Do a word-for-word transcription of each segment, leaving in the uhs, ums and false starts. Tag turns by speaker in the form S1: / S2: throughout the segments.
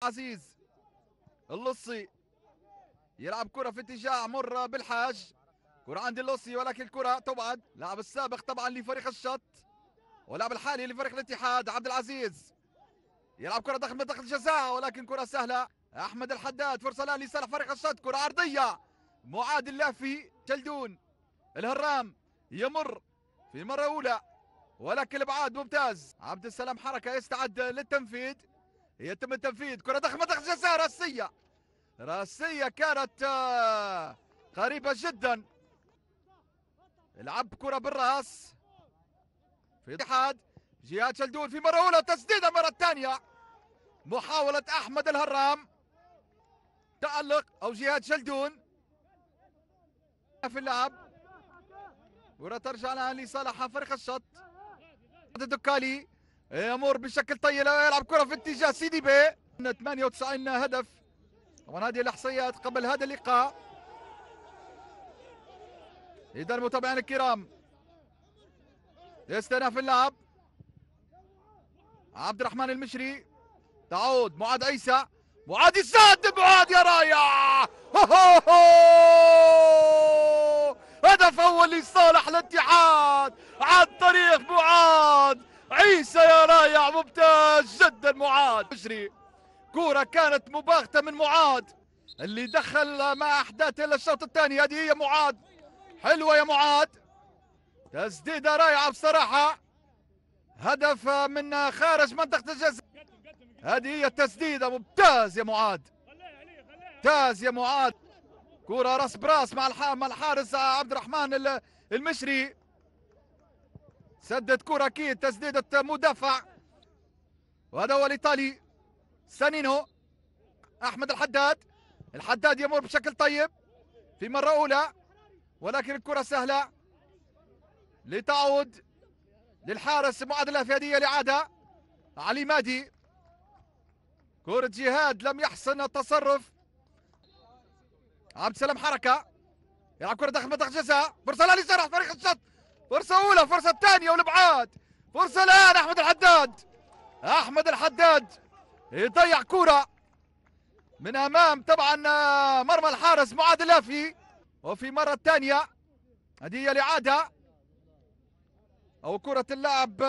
S1: عزيز اللصي يلعب كرة في اتجاه عمر بالحاج. كرة عند اللصي ولكن الكرة تبعد. لاعب السابق طبعا لفريق الشط ولاعب الحالي لفريق الاتحاد عبد العزيز يلعب كرة داخل منطقة الجزاء ولكن كرة سهلة. أحمد الحداد فرصة الآن لصالح فريق الشط. كرة عرضية معاد اللافي جلدون الهرام يمر في مرة أولى ولكن الابعاد ممتاز. عبد السلام حركة يستعد للتنفيذ. يتم التنفيذ. كرة داخل منطقة الجزاء راسية راسية كانت قريبة جدا. لعب كرة بالراس في الاتحاد. جهاد شلدون في مرة أولى تسديدة مرة ثانية. محاولة أحمد الهرام تألق أو جهاد شلدون في اللعب. كرة ترجع الآن لصالح فريق الشط. الدكالي يمر بشكل طيب يلعب كرة في اتجاه سيدي بي. ثمانية وتسعين هدف. طبعا هذه الإحصائيات قبل هذا اللقاء. إذا المتابعين الكرام استئناف اللعب. عبد الرحمن المشري تعود معاد عيسى. معاد يسدد. معاد يا رايع. هدف اول لصالح الاتحاد عن طريق معاد عيسى يا رايع. ممتاز جدا معاد مشري. كرة كانت مباغتة من معاد اللي دخل مع احداث الشوط الثاني. هذه هي معاد. حلوة يا معاد. تسديدة رائعة بصراحة. هدف من خارج منطقة الجزاء. هذه هي التسديدة. ممتاز يا معاد. ممتاز يا معاد. كرة راس براس مع مع الحارس عبد الرحمن المشري. سدد كرة اكيد. تسديدة مدافع. وهذا هو الايطالي سانينو. احمد الحداد. الحداد يمر بشكل طيب في مرة أولى ولكن الكرة سهلة لتعود للحارس معادلة في هذه الإعادة. علي مادي. كرة جهاد لم يحسن التصرف. عبد السلام حركة يلعب كرة داخل منطقة الجزاء. فرصة الآن لصالح فريق الشط. فرصة أولى فرصة ثانية والإبعاد. فرصة الآن أحمد الحداد. أحمد الحداد يضيع كرة من أمام طبعا مرمى الحارس معاد اللافي. وفي مرة ثانية هذه هي الإعادة أو كرة اللاعب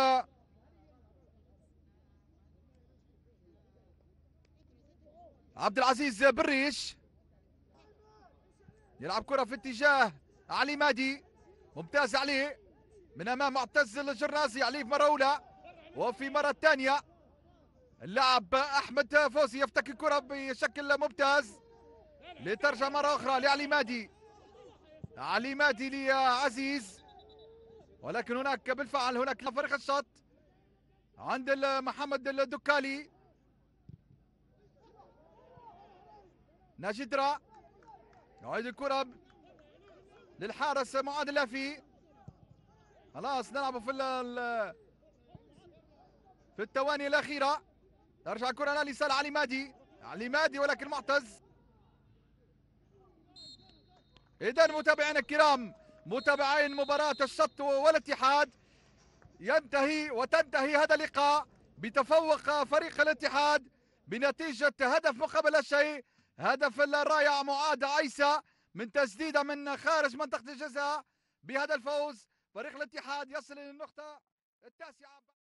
S1: عبد العزيز بالريش. يلعب كرة في اتجاه علي مادي. ممتاز عليه من امام معتز الجرناسي. عليه في مرة أولى وفي مرة ثانية اللاعب أحمد فوزي يفتك الكرة بشكل ممتاز لترجع مرة أخرى لعلي مادي. علي مادي لعزيز ولكن هناك بالفعل هناك فريق الشط عند محمد الدكالي. ناجدرا يعيد الكرة للحارس معاد اللافي. خلاص نلعب في في الثواني الأخيرة. ترجع الكرة الآن لصالح علي مادي. علي مادي ولكن معتز. إذا متابعينا الكرام متابعين مباراة الشط والاتحاد ينتهي وتنتهي هذا اللقاء بتفوق فريق الاتحاد بنتيجة هدف مقابل لا شيء. هدف الرائع معاد عيسى من تسديدة من خارج منطقة الجزاء. بهذا الفوز فريق الاتحاد يصل إلى النقطة التاسعة.